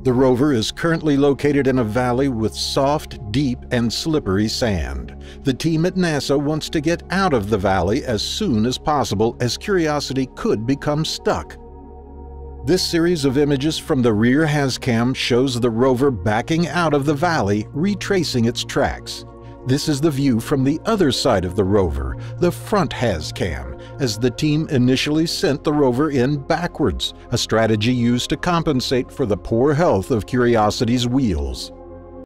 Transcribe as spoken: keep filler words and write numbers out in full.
The rover is currently located in a valley with soft, deep, and slippery sand. The team at NASA wants to get out of the valley as soon as possible, as Curiosity could become stuck. This series of images from the rear HazCam shows the rover backing out of the valley, retracing its tracks. This is the view from the other side of the rover, the front HazCam, as the team initially sent the rover in backwards, a strategy used to compensate for the poor health of Curiosity's wheels.